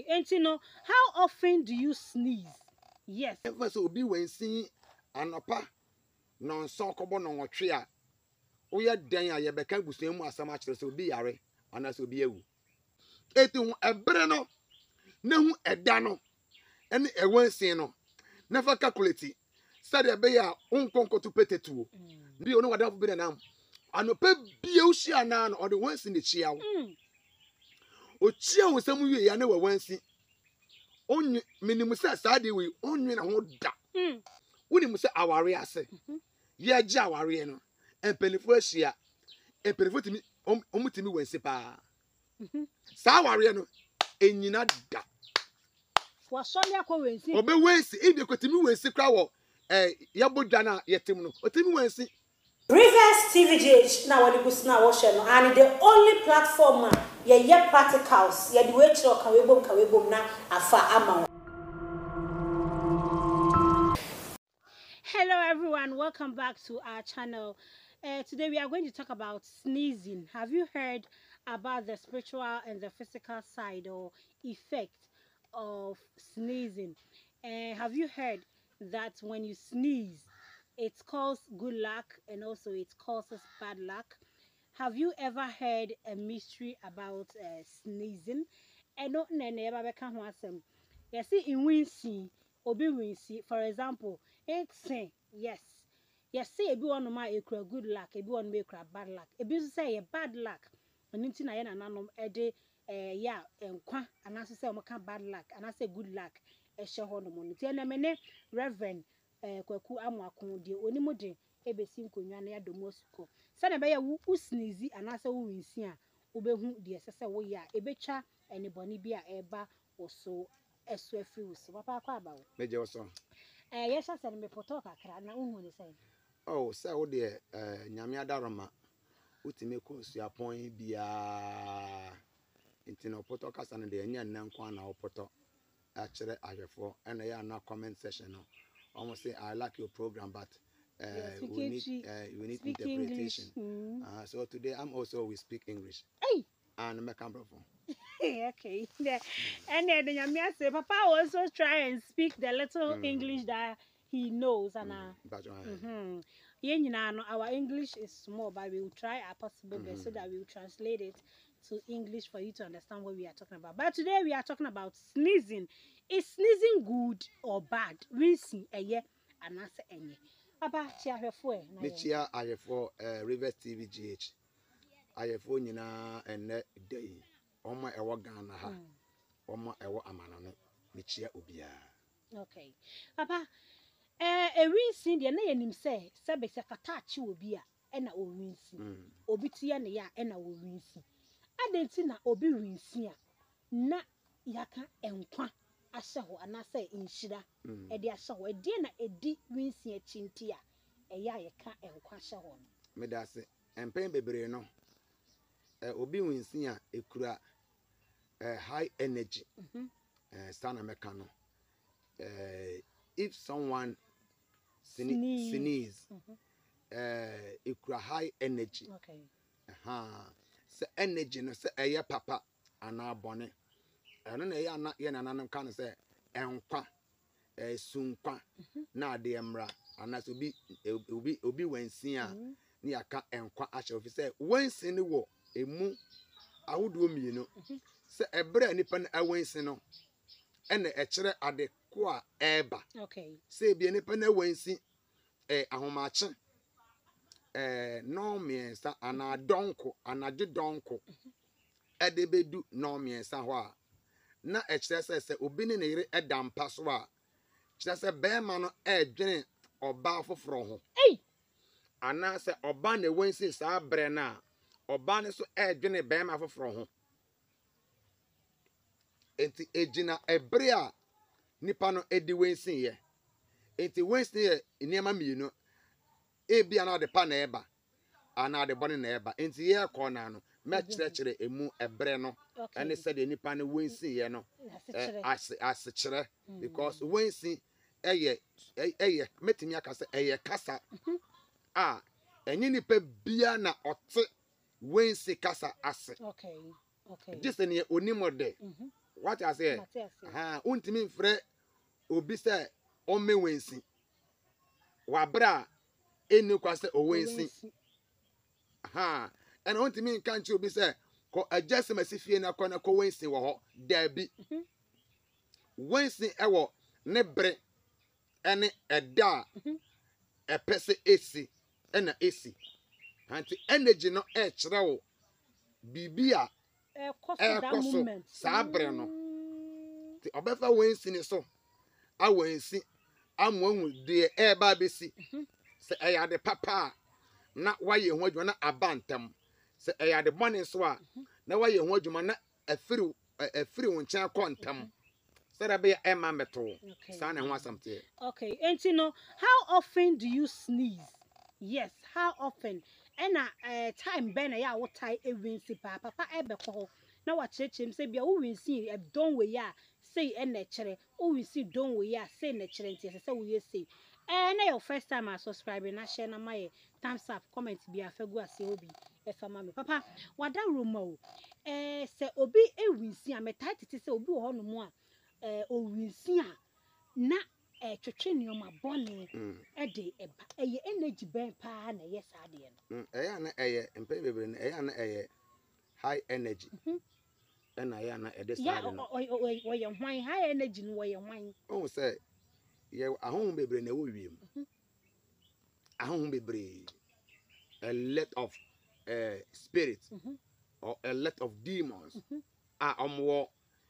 And you know, how often do you sneeze? Yes. Ever so be when see anopa non so kobo no nwotwe a woye dan a ye beka busuamu asam a kire so bi yare ana so bi ewu eti hu ebre no na hu eda no ene ewansin no na fa calculate sade be ya unkonkoto petetuo bi onu wadan fo bi na anopa bi euhia na no ode wansin ne chia wo o chia wo sam wie ya na wa wansin onyu minimu sa sade we onyu na ho da woni mu se aware ase ye gya aware no empenifo ahia empenifo timi omutimi wansi pa sa aware no enyina da Wasole akọ wensi obe wansi inde kotimi wansi kra wo yabodwa na yetim no otimi wansi Rivers TVGH na wadi kusina washe no and the only platform ye practicals ye di we chiro kawebom na afa ama. Hello everyone, welcome back to our channel. Today we are going to talk about sneezing. Have you heard about the spiritual and the physical side or effect of sneezing? Have you heard that when you sneeze, it causes good luck and also it causes bad luck? Have you ever heard a mystery about sneezing? No, you see in wincy, obi wincy, for example, it's say yes. Yes, say ebi one ma ekura good luck, ebi one ma ekura bad luck. Ebi so say bad luck. Oni nti na ye nananom ede ya enkwa anaso say omaka bad luck, anaso good luck e hye ho no mo. Nti na me ne Reverend Kwaku Amwakon de onimu de ebesi nkonwa na ya domo suko. Say na be ya wu sneeze anaso wu winsi a obehu de sese wo ya ebetwa eniboni bi a eba oso eso afi so papa kwa ba wo meje wo yes I said me poto kakra na uhu ni say oh say wo de nyame adaroma utime ko suapon bia intino poto kasa no de anya nanko na poto akire ahwefo ena ya na comment section no almost say I like your program but we need interpretation. So today we speak English. Hey, and make am brofo. okay. And then nyame say papa also try and speak the little English that he knows and our English is small, but we will try our possible best so that we will translate it to English for you to understand what we are talking about. But today we are talking about sneezing. Is sneezing good or bad? Rinsing eye anase enye. Papa chia hwefo e na ye. Chia ayefo Rivers TVGH. Ayefo nyina enne day. Oma ewo Ghana ha. Oma ewo amanano. Me chia obia. Okay. Papa a rinsing de na yenim se be se fata achi obi a na o rinsing. Obi tia ne ya na o rinsing. Adenti na obi rinsing a na yaka enkwa ahye ho anase inhira e de ahye ho e de na edi rinsing achinti a eya yeka enkwa ahye ho no me da se empen bebre no obi rinsing a ekura high energy sana meka no if someone sneeze ekura high energy okay se energy no se eye papa ana bone eno na ye na ye nananam kan se enkwa sunkwa na ade emra ana so obi wansin a ni aka enkwa ahye ofi se wansin ni wo emu awodo mienu se ebre nipa na wansin no ene ekire ade ko a eba okay se bia nipa na wansin ahomache no miensa ana donko anaje donko edebedu no miensa ho a na ekire se obi ne yire edampa so a kire se bema no edwene oba foforo ho ana se oba na wansin sa bre na oba ne so edwene bema foforo ho enti ejina ebre a nipa no edi wansin ye enti wansin ye niema mienu ebia na de pa na eba ana de bone na eba enti ye ko na no me kire emu ebre no ene se de nipa no wansin ye no as kire because wansin eye metimi aka se eye kasa enyi nipa bia na ote wansin kasa ase okay this ne onimo de what I say Mate ase. untimi mfrɛ obi sɛ ɔmme wensi wabra eni kwa sɛ owensi ɛna untimi nka nkyɛ obi sɛ kɔ adjust masifie na kɔ na kɔ wensi wɔ hɔ dabi wensi ɛwɔ ne bre ɛne ɛda ɛpɛ sɛ esi ɛna esi anti energy no ɛkyerɛ wo bibi a ɛkɔ so saa bre no ti ɔbɛfa wensi ne so a wensi amoahu de ɛba besi sɛ ɛyɛ ade papa na wayɛ ho adwuma na abantam sɛ ɛyɛ ade bɔne so a na wayɛ ho adwuma na afiri wo nkyɛn kɔ ntam sɛ da bɛyɛ ɛma mɛto saa na ho asamte. Okay, and you know, how often do you sneeze? Yes, how often? And time ben ya wo tie ewinsi papa ebe ko na wa chechem say bia wo winsi e don we ya say e na chere wo winsi don we ya say na chere nti say we say na your first time I subscribe na share na my thumbs up comment bia fagu ase obi e fa ma me papa wada roma o say obi ewinsi a metai tete say obi wo ho no mu a owinsi a na twetwe nioma bone de eba eye energy ben pa na ye saade no eya na eye mpe bebre na eya na eye high energy na eya na ede saade no wo hwan high energy no wo ye hwan o say ye ahon bebre na wo wiem ahon bebre a lot of spirits or a lot of demons omwo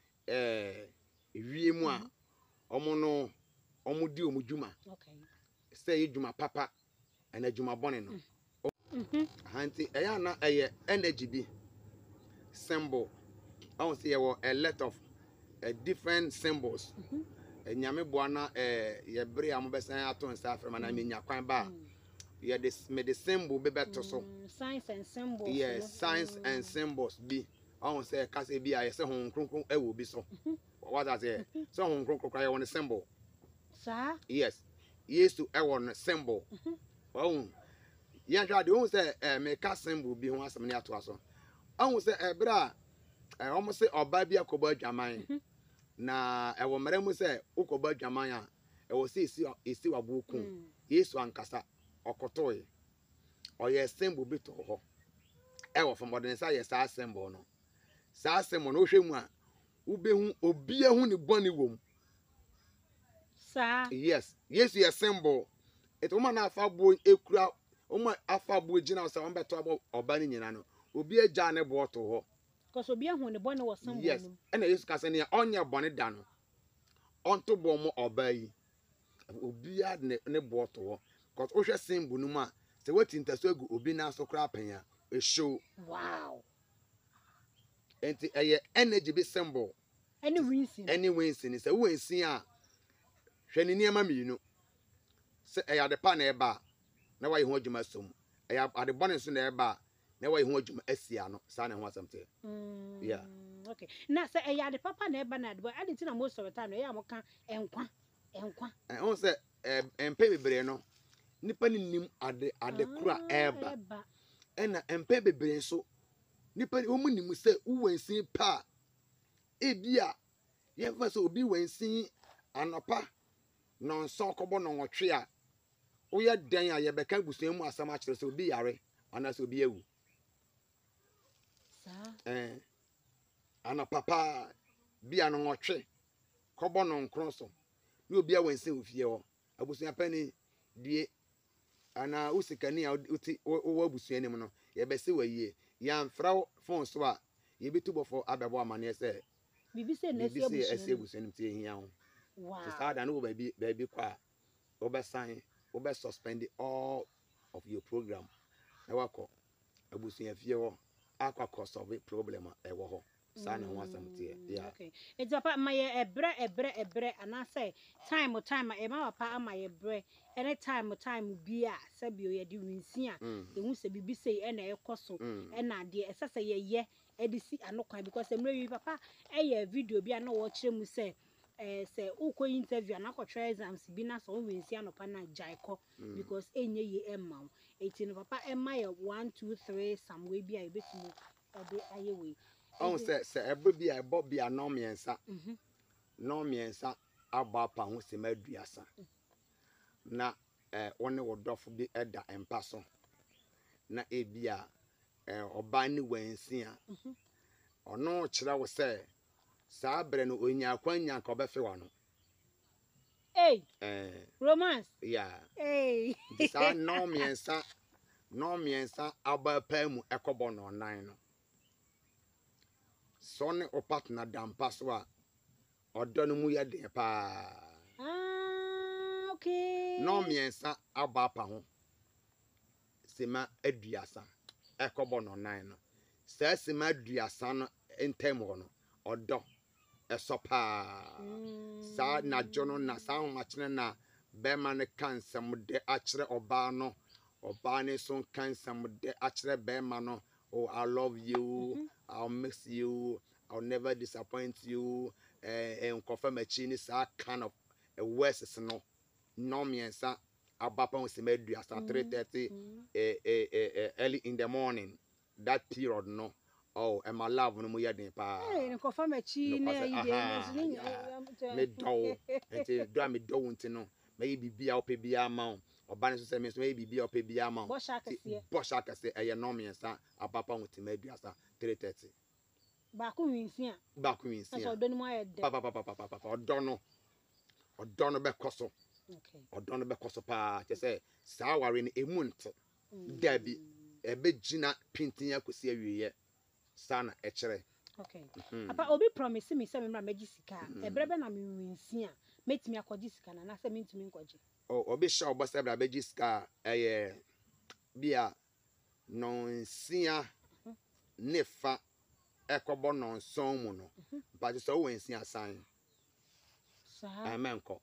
wiemu a omo no omo di omo djuma say djuma papa and djuma bone no hanti eya na eye energy bi symbol I want say a lot of different symbols nyame boa na ye bre am besan ato nsa afrema na menya kwan ba ye the symbol be beto so signs and symbols. Yes, signs and symbols bi I want say ka say bi a ye say hon kronkron e wo bi so what I say so hon kronkron cry on the symbol. Sir? Yes. Yes to a symbol. Oh, yeah, I don't say make a symbol be one some near to us. I will say a bra. I almost say or baby a coba jamine. Na I will madam say Ukoba jamaya. I will see is still a book. Yes, one cassa or cotoy. Or yes, symbol bit to her. Ever from modern side, yes, symbol no. Sa symbol no shame one. Ube obia who the bunny womb. Yes, yes, you symbol. It woman afa boy ekura, woman afa boy jina so won beto abo obani nyina no. Obi eja ne bo to ho. Because obi ahun ne bone was symbol. Yes, and yes ka se ne onya bone da no. Onto bo mo obayi. Obi ad ne bo to ho. Because o hwe symbol no ma, se watinta so egu obi na so kra panya. E show. Wow. Enti eye energy be symbol. Any winsin se winsin a hwani niam aminu se eya de pa na eba na wa ye ho adwuma som eya ade bone so na eba na wa ye ho adwuma asia no sa na ho asamte. Yeah, okay, na se eya de papa na eba na ade boy ade ti na most of the time eya mo kan enkwa on se empe bebre no nipa ni nim ade kura eba ena empe bebre so nipa o mu nim se uwansin pa ebia ye fa so obi wansin anopa non so kobo no nwotwe a wo ye dan a ye beka busuan mu asam a kire so obi yare ana so obi ewu sa anopa pa bia no nwotwe kobo no nkron so ni obi a wansin ofie ho abusuan pani die ana usikani a uti wo abusuan nim no ye bese waye ya mfra phone so a ye betubo for abebo amane se bibi se na esi abusuan nim tie hia ho. Wow. So sad and baby kwa over sign over suspend all of your program. Na wako abusuan fie ho akwa cause of problem e wo ho. Sa na ho asamtie. Yeah. Okay. It's about my ebre and I say time e ma papa ama ebre any time bia sabio ye di winsi a ehun se bibi sei e na ekoso e na de esese ye e di si anokwan because emre papa e video bia na wo kire mu say say uko interview na kwotwe exams bi na so winsi anopa na jaiko because enye ye emma eti no papa emma ye 1 2 3 some way bia ebetimu ode aye we On say every a Bobby a no miensa. No miensa abapa ho se maduasa. Na one wo dofo bi eda empaso. Na ebia oba ni wensia. Ono kira wo say saa bre no onya kwanya ka obefe wa no. Hey. Romance. Yeah. Hey. Saa no miensa abapa mu ekobo no nan no. So ne o partner dampa so a odo no mu ye den pa. Okay. No miensa abapa ho. Sema aduasa ekobo no nan no. Saa sema aduasa no entem ho no odo esopa. Saa na jono na saa ho machene na bema ne kansam de akire oba no. Oba ne so kansam de akire bema no. Oh, I love you. I'll miss you. I'll never disappoint you. And confirm a chin sa kind of a worse no. No miensa abapa on semedu at 3:30 early in the morning. That period no. Oh, and my love no muya den pa. Hey, confirm a chin me do. And do me do unti no. Maybe be out pay be amount. Or banner say maybe be up a be amount. Boshaka say a no miensa abapa on semedu at 3:30. Baku winsia. So don't know Papa. Odono be koso. Okay. Odono be koso pa. Just say saa ware ni emunte. Dabi ebe gina pintin akosi awiye. Sana echere. Okay. Apa obi promise me say me mra meji sika. Ebrebe na me winsia. Metimi akodi sika na na say me ntimi nkoje. Oh, obi sha obo say bra beji sika bia no nsia nefa ekobo no nson mu no. But so wensia asan. Amenko.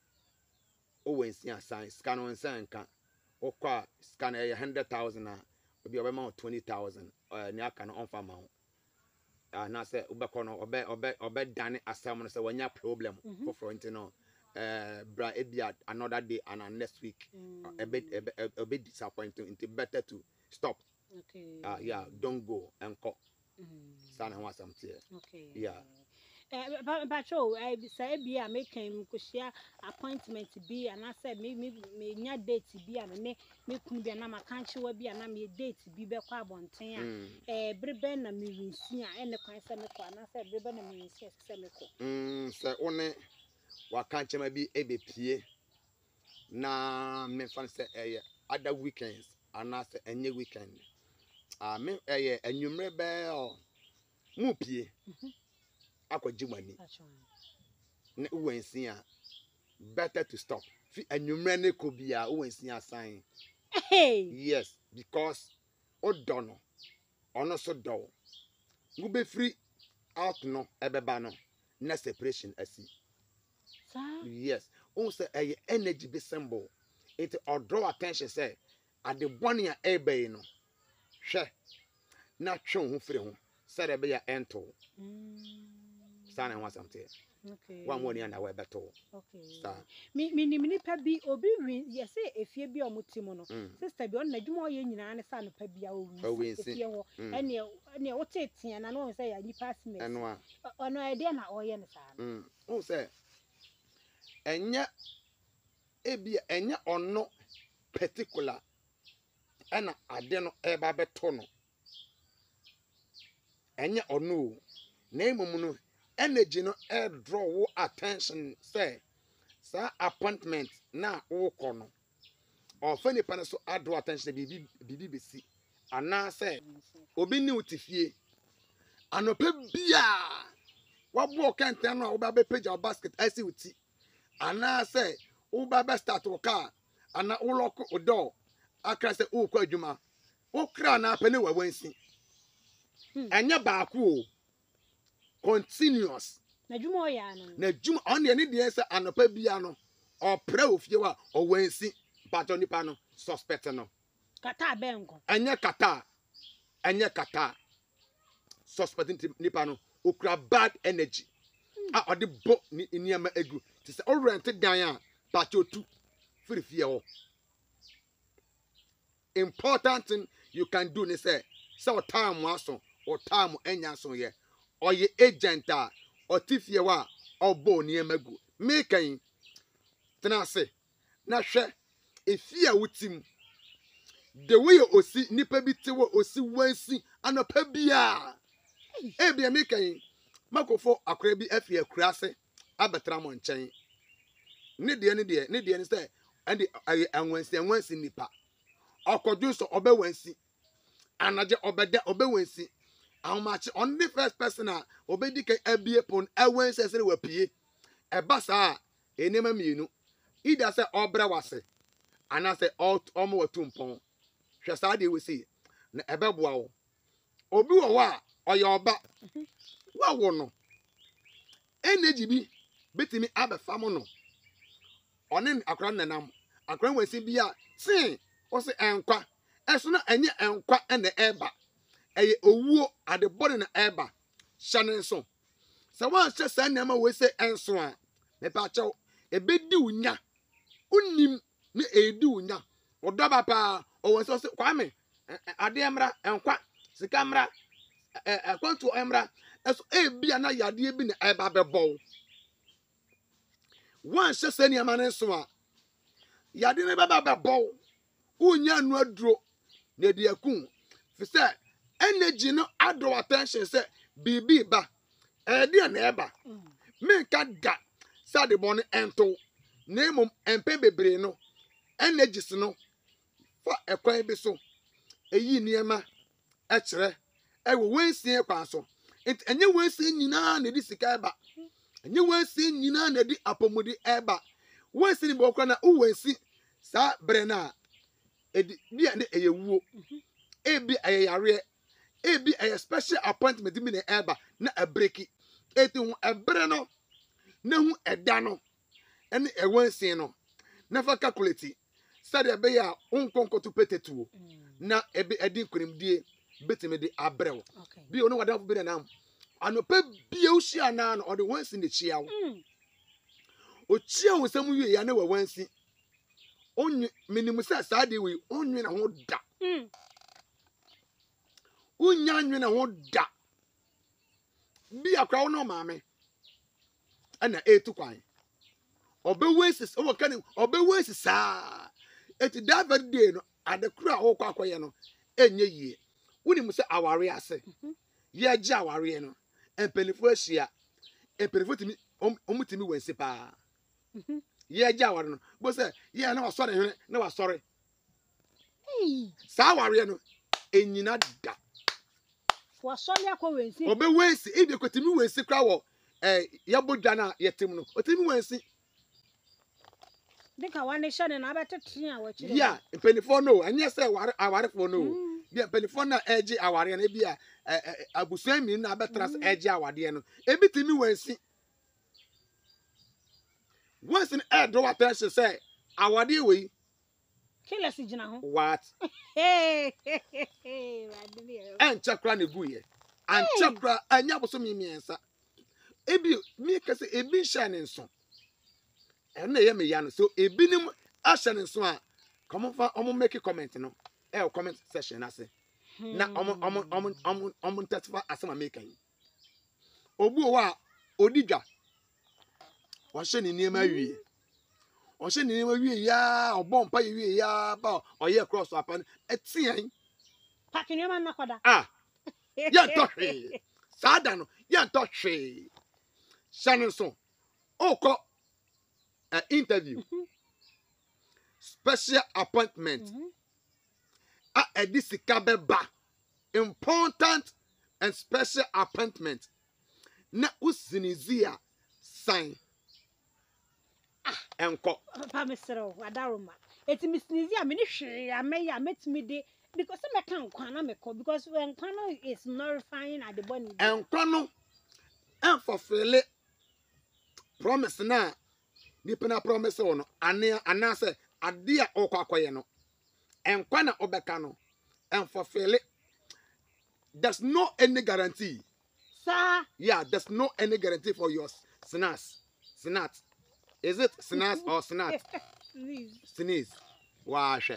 O wensia asan sika no nsan kan. Okwa sika na 100,000 obi obema 20,000 ni aka no onfa ma ho. Na say ubekọ no obe dane asem no say wanya problem for front no. Bra ebia another day and next week a bit disappointing. It's better to stop. Okay. Yeah, don't go and call. Sana want something. Okay. Yeah. Patrol, I say be a make him share appointment be and I said me nya date be and me kun be na makanchi we be na me date be be kwa bonten brebe na me winsia ene kwan se me kwa na say brebe na me winsia se me ko say one wakanchi ma bi ebepie na me fan say other weekends and I say any weekend me enwumre be mu pie akwaji mani na uwensia better to stop fi anwumre ne ko bia uwensia sign. Hey, yes, because odono ono so do go be free out no ebeba no na separation asi. Yes, on say energy be symbol it or draw attention say at the one ya ebe no hwe na twe ho free ho say be ya ento. Sana want something. Okay. One morning and I were better. Okay. Me pabi obi win yes say efie bi omutimo no. Sister bi on na dwuma ye nyina ne sa no pabi a o win. Efie ho. Ene o tetia na no say ya nipa simes. Eno ono e de na o ye ne sa. O say enya ebi enya ono particular ena ade no e ba beto no. Enya ono na emum no energy no air draw attention say appointment na wo kono or funny pan so draw attention bibi besi ana say obi ni utifie anope bia wabo kenten no wo ba be page basket asi uti ana say wo ba be start wo car ana wo lock o door akra say wo kwa adwuma wo kra na apene wa wansi enya ba ko continuous na dwuma ya no na dwuma on de ne de say anopa bia no o pre ofie wa o wansi pato nipa no suspect no kata benko anya kata suspect nipa no okura bad energy o de bo ni niama egu ti say o rent dan a pato tu free fie ho. Important thing you can do ni say time waso or time enya so ye ɔyɛ agent a ɔte fie wa ɔbɔ nneɛma gu mekan tena ase na hwɛ efi a wotim the way osi nipa bi te wo osi wansi anɔpa bia ebia mekan makofo akora bi afie akura ase abɛtra mo nkyɛn ne deɛ ne sɛ ɛde ayɛ anwansi nipa ɔkɔdwo so ɔbɛwansi anagye ɔbɛda ɔbɛwansi ahomakye on the first person a obedi kan abie pon awansi sɛ wapie ɛba saa enema mienu ida sɛ ɔbra wase anasɛ ɔmo watu mpɔn hwɛ saa deɛ wesi na ɛbɛboa wo obi wɔ hɔ a ɔyɛ ɔba wawo no energy bi betimi abɛfa mo no ɔne akora nanam akora wansi bi a tin ɔse ɛnkwa ɛso na ɛnyɛ ɛnkwa ɛna ɛba ɛyɛ owuo adebɔne na ɛba hyɛ ne nso sɛ wɔnhyɛ saa nneɛma wɔ sɛ ɛnso a mepa akyɛw ebedi unya unim ne edi unya ɔdɔba paa ɔwɔ sɛ ɔse kwame adeɛ mmra ɛnkwa sika mmra ɛkwantu mmra ɛso ebia na yadeɛ bi na ɛba bɛbɔ wɔnhyɛ saa nneɛma ne nso a yadeɛ ne bɛba bɛbɔ unya nu aduro na edi akun fi sɛ energy no adɔ attention sɛ bibi ba ɛdeɛ na ɛba menka da sɛ ade bɔ no ɛnto na emom ɛmpɛ bebree no energies no fa ɛkwan bi so eyi nneɛma ɛkyerɛ ɛwɔ wansie kwan so ɛnyɛ wansie nyinaa na edi sika ɛba ɛnyɛ wansie nyinaa na edi apɔmudi ɛba wansie ni bɔ kora na uwansi saa brɛ na edi bia ne ɛyɛ wuo ebi ɛyɛ yareɛ ebi ɛyɛ special appointment bi na ɛba na ɛbreki eti ho ɛbrɛ no na hu ɛda no ɛne ɛwansie no na fa calculate sɛdeɛ ɛbɛyɛ a onkonkoto petetuo na ɛbi ɛdi nkonimdie betimi de abrɛw bi ono wadafo bi na nam anopa bia uhyia na no ɔde wansi ne kyia wo okyia wo nsɛm wie ya na wa wansi onwe minimu sɛ saa de wi onwe na ho da unya nwe na ho da bi akra wo no maame ana etu kwan obewansi o kan obewansi saa eti that very day no adekura wo kwa akoye no enye yie wonimu sɛ aware ase ye gye aware no empenifo ahia empenifo timi omutimi wansi pa ye gye aware no bo sɛ ye na wasɔre hene na wasɔre saa aware no enyina da wasɔre akɔ wansi obewansi ebi kotimi wansi kra wo yabodwa na yetim no otimi wansi dika wane hyɛ na abɛtete a wɔkyerɛ ya empenifo no anyɛ sɛ awarefo no bia empenifo na ɛgye aware no bia abusua mi na abɛtra sɛ ɛgye awade no ebi timi wansi wansi ɛdo attention sɛ awade wei killers gyina ho what radini ɛnkyɛkra ne guye ankyɛkra anya boso miensa ebi mi kase ebi hyɛ ne nso ɛna yɛ me ya no so ebi nim ahyɛ ne nso a kɔmfa ɔmo make comment no comment section ase na ɔmo ntɛtfa asɛm make yi obu o wa odidwa wɔhyɛ ne nneɛma wie ɔhyɛ ne nneɛma wie ya ɔbɔ mpa wie ya ba ɔyɛ cross apa no ɛteɛn paki nneɛma na kwada yɛ tɔhwe saa da no yɛ tɔhwe hyɛ ne nso okɔ interview special appointment edisika beba important and special appointment na usinizia sign enko papa mesero wadaroma eti misinizia me ni hwere ameya metimi de because me kan kwa na me ko because when kwano is notifying at the body enko no enfofele promise na nipa na promise no anase ade a okwakoye no enkwa na obeka no enfofele there's no any guarantee sir yeah there's no any guarantee for your snat is it snas or snat sneeze wahwe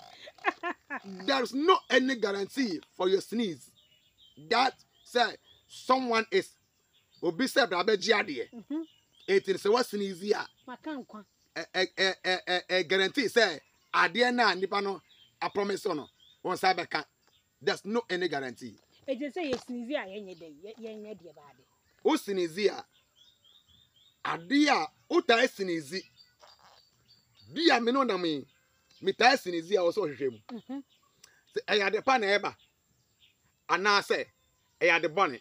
there's no any guarantee for your sneeze that say someone is obi se bra be giade etin se was sneeze a Makankwa. Guarantee say ade na nipa no a promise no won say be ka. There's no any guarantee. It is say sneeze a yenye de bade. O sneeze a ade a o ta sneeze bia me no na me ta sneeze a o so hwehwem se eyade pa na eba ana say eyade bone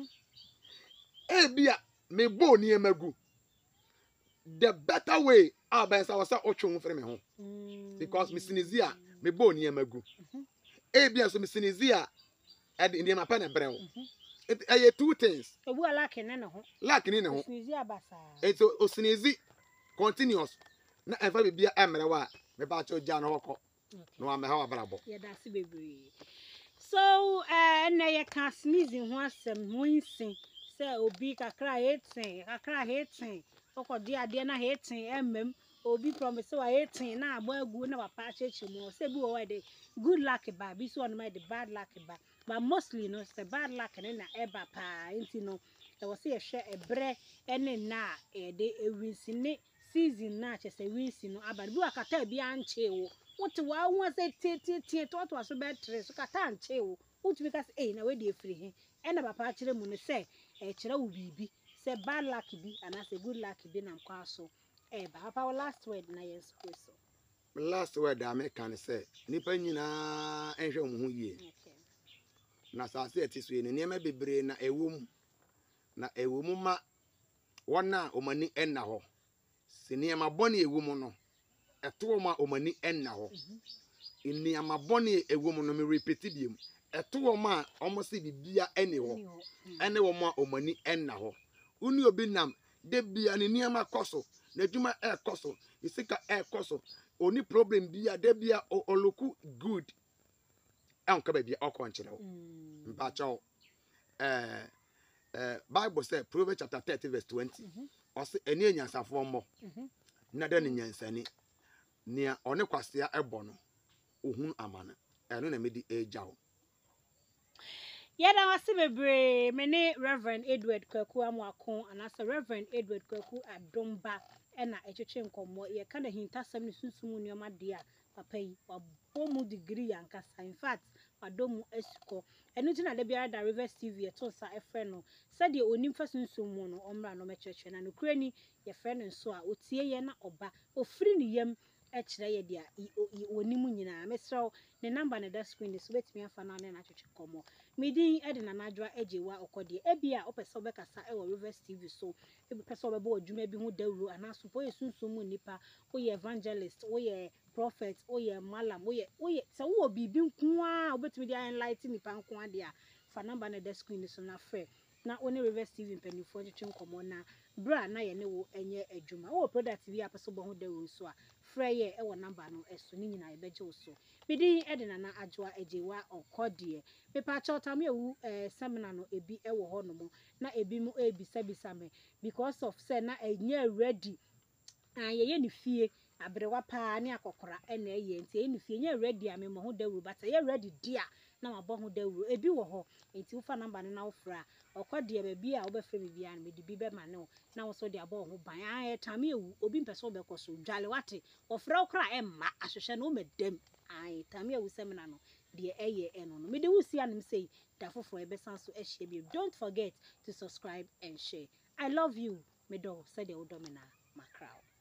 bia me bo ni emagu the better way ben say was otwe frɛ me ho because me sneeze a me bo ni emagu bia so me sneeze a ndi ma pa na brɛ wo it two things Obu alake ne ho. Like ni ne ho Sneeze abasa. it's o sneeze continuous na efa be bia emre wa me ba cho ja no hokɔ no wa me ha wa brabo Yeah, that's bebree. So, na ye can sneezing ho asem ho nsin say obi kakra hetin. Okodi ade na hetin emem. Obi promise wa hetin na abo agu na papa cheche mu. Say bi wo de good luck ba, bi so on my the bad luck ba. But mostly no say bad luck na eba pa. Nti no, e wo say ehwe ebre ene na e de ewinsi ne season na che say winsi no aba. Bi wa kata bi anche wo. What wa won say tie to so betre so kata anche wo. What because na we dey free he. E na papa kire mu no say e kire wo bibi. Say bad luck bi and I say good luck bi na kwa so. Papa last word na yes so. last word I make can say nipa nyina enhwe mu ho yie Okay. na sa se etiso ye ne niam bebre na ewom ma wona omani enna ho se niam abone ewom no eto ma omani enna ho niam abone ewom no me repeat biem eto ma omo se bibia ene ho ene wo ma omani enna ho uni obi nam de bia ne niam akoso na djuma ekoso isika ekoso oni problem bia de bia oloku good enka ba bia okonchire wo mpa chawo Bible say Proverbs chapter 30 verse 20 o say eni enyansafo mo na da ne nyansani nia one kwasea ebo no ohun amana eno na medi ejawo Yada wasi bebre mene Reverend Edward Kwaku Amwako anasa Reverend Edward Kwaku Adomba ena echeche nkomo ye kana hintasam ne sunsumu nneoma de a papa yi wabomu degree ankasa in fact wadomu esiko enu ti na de biara da Rivers TV e to sa efre no sade onim fa sunsumu no omra no mecheche na no kurani ye fre no so a otie ye na oba ofiri ne yam ekire ye dia onim nyina mesrew ne number na da screen so betimi afa na na cheche komo midin ede na najwa ejewa okode ebia opese obekasa e wo Rivers TV so ebepese obebo adwuma bi ho dawuro anaso po yesunsumu nipa oye evangelist oye prophet oye malam oye se wo bibi nko a obetimi dia enlighten nipa nko a dia fa number na da screen so na frɛ na one Rivers TV mpanifo cheche nkomo na bra na ye ne wo enye adwuma wo product bi apese bo ho dawuro so a frɛ ye e wo number no eso ni nyina ebeje wo so midin ede na ajwa ejewa okode pepa chọta ewu seminar no ebi ewo ho no mo na ebi mu ebisa me because of say na enye ready ye ne fie abrewa pa ne akokora na eye nti ye ne fie nye ready a me mo ho dawuru but ye ready dia na mabo ho dawuru ebi wo ho nti ufa number no na ofra okode be bia wo be frɛ me bia na me di bi be ma ne na wo so de abo ho ban tam ewu obi mpɛ so be koso dwale wate ofra okra emma ahwehwɛ no medem tam ewu seminar no de eye eno no me de wusi anim say da fofo ebe san so ehye bi don't forget to subscribe and share I love you me do say de odomina makrao